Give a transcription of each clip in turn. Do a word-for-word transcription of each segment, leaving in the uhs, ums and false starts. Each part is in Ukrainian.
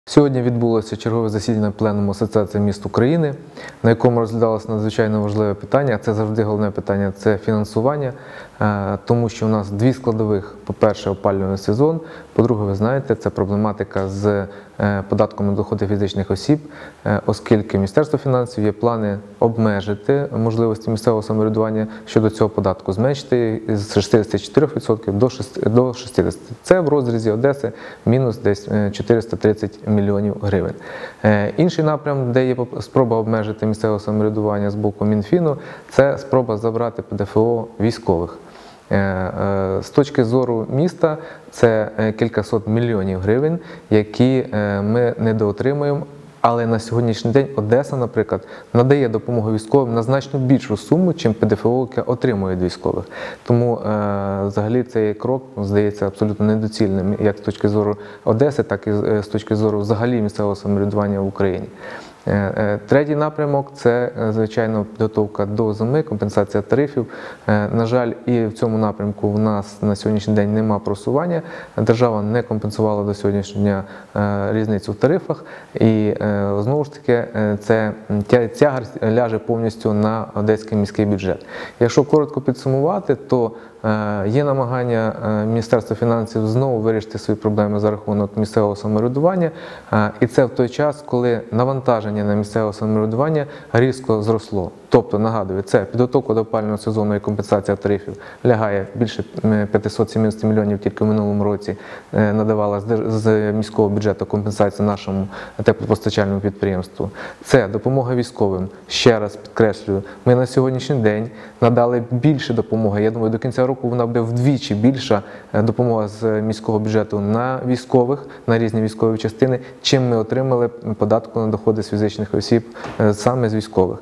Сьогодні відбулося чергове засідання Пленуму Асоціації міст України, на якому розглядалося надзвичайно важливе питання, це завжди головне питання – це фінансування, тому що у нас дві складових: по-перше, опалювальний сезон, по-друге, ви знаєте, це проблематика з податком на доходи фізичних осіб, оскільки Міністерство фінансів є плани обмежити можливості місцевого самоврядування щодо цього податку, зменшити з шістдесяти чотирьох відсотків до шістдесяти відсотків. Це в розрізі Одеси мінус десь чотириста тридцять мільйонів гривень. Інший напрям, де є спроба обмежити місцеве самоврядування з боку Мінфіну, це спроба забрати ПДФО військових. З точки зору міста це кількасот мільйонів гривень, які ми недоотримуємо. Але на сьогоднішній день Одеса, наприклад, надає допомогу військовим на значно більшу суму, чим ПДФО, яке отримує від військових. Тому е, взагалі цей крок здається абсолютно недоцільним як з точки зору Одеси, так і з точки зору взагалі місцевого самоврядування в Україні. Третій напрямок – це, звичайно, підготовка до зими, компенсація тарифів. На жаль, і в цьому напрямку в нас на сьогоднішній день нема просування. Держава не компенсувала до сьогоднішнього дня різницю в тарифах. І, знову ж таки, це тягар ляже повністю на Одеський міський бюджет. Якщо коротко підсумувати, то є намагання Міністерства фінансів знову вирішити свої проблеми за рахунок місцевого самоврядування, і це в той час, коли навантаження на місцеве самоврядування різко зросло. Тобто, нагадую, це підготовка до опалювального сезону і компенсація тарифів лягає більше п'ятисот сімдесят мільйонів, тільки в минулому році надавала з міського бюджету компенсацію нашому теплопостачальному підприємству. Це допомога військовим. Ще раз підкреслюю, ми на сьогоднішній день надали більше допомоги. Я думаю, до кінця року вона буде вдвічі більша допомога з міського бюджету на військових, на різні військові частини, чим ми отримали податку на доходи з фізичних осіб саме з військових.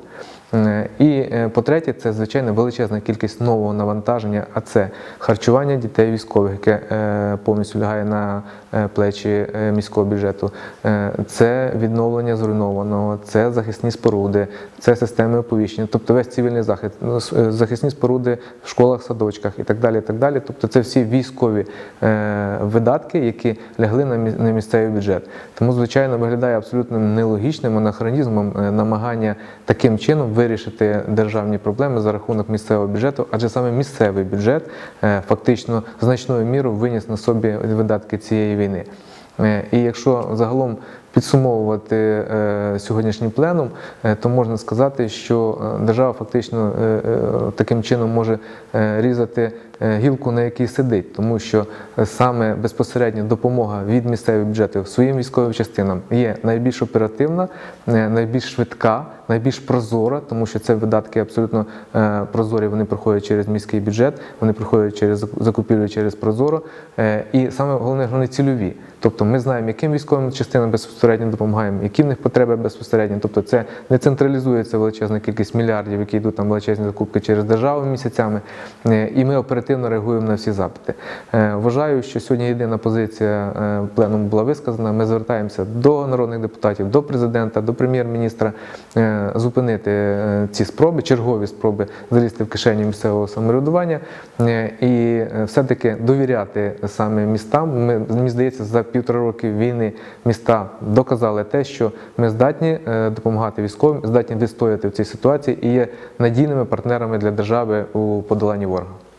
І по-третє, це, звичайно, величезна кількість нового навантаження, а це харчування дітей військових, яке повністю лягає на плечі міського бюджету, це відновлення зруйнованого, це захисні споруди, це системи оповіщення, тобто весь цивільний захист, захисні споруди в школах, садочках і так далі, і так далі. Тобто це всі військові видатки, які лягли на місцевий бюджет. Тому, звичайно, виглядає абсолютно нелогічним анахронізмом намагання таким чином вирішити державні проблеми за рахунок місцевого бюджету, адже саме місцевий бюджет фактично значною мірою виніс на собі видатки цієї війни. І якщо загалом підсумовувати е, сьогоднішній пленум, е, то можна сказати, що держава фактично е, е, таким чином може е, різати е, гілку, на якій сидить, тому що саме безпосередня допомога від місцевих бюджетів своїм військовим частинам є найбільш оперативна, е, найбільш швидка, найбільш прозора, тому що це видатки абсолютно е, прозорі, вони проходять через міський бюджет, вони проходять через закупівлю через Прозоро, е, і саме головне, вони цільові. Тобто ми знаємо, яким військовим частинам безпосередньо допомагаємо, які в них потреби безпосередньо. Тобто це не централізується величезна кількість мільярдів, які йдуть там величезні закупки через державу місяцями, і ми оперативно реагуємо на всі запити. Вважаю, що сьогодні єдина позиція пленуму була висказана. Ми звертаємося до народних депутатів, до президента, до прем'єр-міністра зупинити ці спроби, чергові спроби залізти в кишеню місцевого самоврядування і все-таки довіряти саме містам. Ми, мені здається, за півтора роки війни міста доказали те, що ми здатні допомагати військовим, здатні відстояти в цій ситуації і є надійними партнерами для держави у подоланні ворога.